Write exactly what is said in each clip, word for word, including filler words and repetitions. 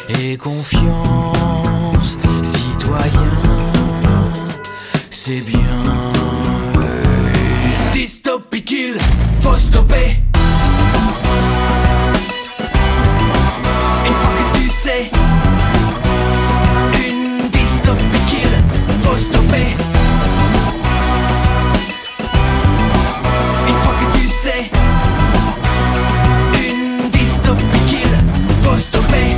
et confiance, citoyen, c'est bien. Dystopie kill, faut stopper. Une fois que tu sais, une dystopie kill, faut stopper. Une fois que tu sais, une dystopie kill, faut stopper.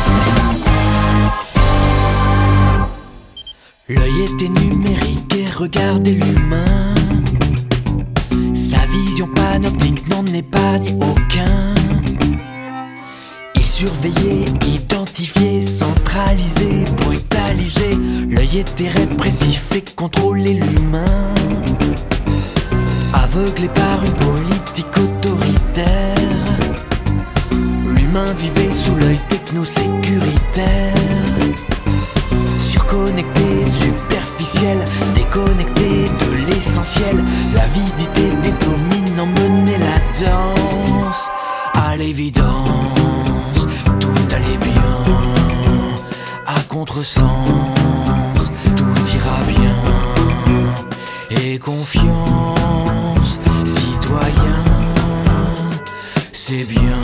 L'œil était numérique et regardez l'humain. Sa vision panoptique n'en épargne aucun. Il surveillait, identifiait, centralisait, brutalisait. L'œil était répressif et contrôlait l'humain. Aveuglé par une politique autoritaire, l'humain vivait sous l'œil techno-sécuritaire. Surconnecté, superficiel, déconnecté de l'essentiel. L'avidité des dominants menait la danse. À l'évidence, tout allait bien. À contresens, tout ira bien. Et confiance, citoyen, c'est bien.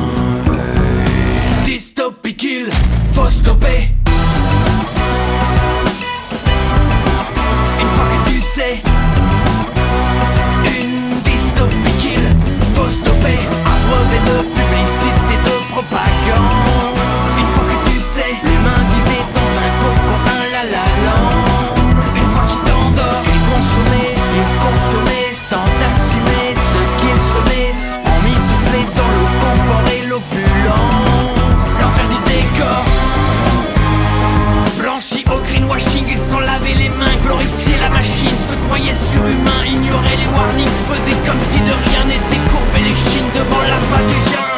Dystopie kill, faut stopper. Une dystopie kill, faut stopper. Abreuvé de publicité, de propagande. Une fois que tu sais, l'humain vivait dans un cocon, un la la land. Une fois qu'il t'endort, il consommait, surconsommait, sans assumer ce qu'il sommait, emmitouflé dans le confort et l'opulence. L'enfer du décor, blanchi au greenwashing, ils s'en lavaient les mains, glorifiaient la machine, se croyaient surhumains, ignoraient les warnings, faisaient comme si de rien n'était, courbaient les chines devant l'appât du gain.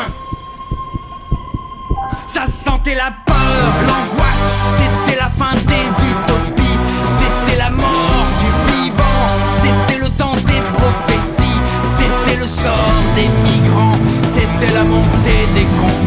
Ça sentait la peur, l'angoisse, c'était la fin des utopies, c'était la mort du vivant, c'était le temps des prophéties, c'était le sort des migrants, c'était la montée des conflits.